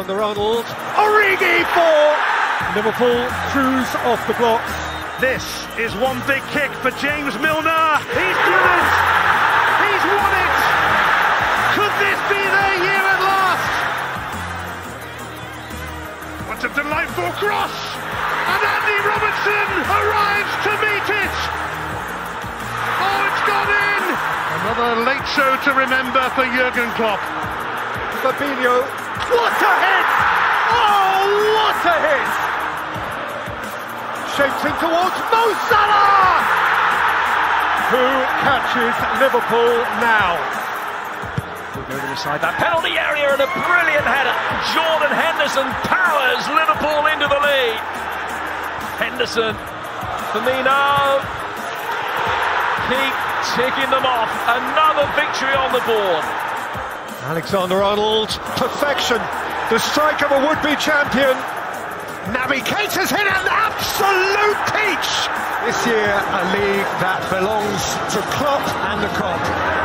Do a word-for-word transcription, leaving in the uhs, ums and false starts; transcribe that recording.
Alexander-Arnold, Origi for Liverpool, cruise off the blocks. This is one big kick for James Milner. He's done it! He's won it! Could this be their year at last? What a delightful cross! And Andy Robertson arrives to meet it! Oh, it's gone in! Another late show to remember for Jurgen Klopp. Fabinho, what a hit! Oh, what a hit! Shapes in towards Mo Salah! Who catches Liverpool now? We'll go inside that penalty area and a brilliant header. Jordan Henderson powers Liverpool into the lead. Henderson, Firmino, keep ticking them off. Another victory on the board. Alexander-Arnold, perfection. The strike of a would-be champion. Naby Keita's hit an absolute peach. This year, a league that belongs to Klopp and the Kop.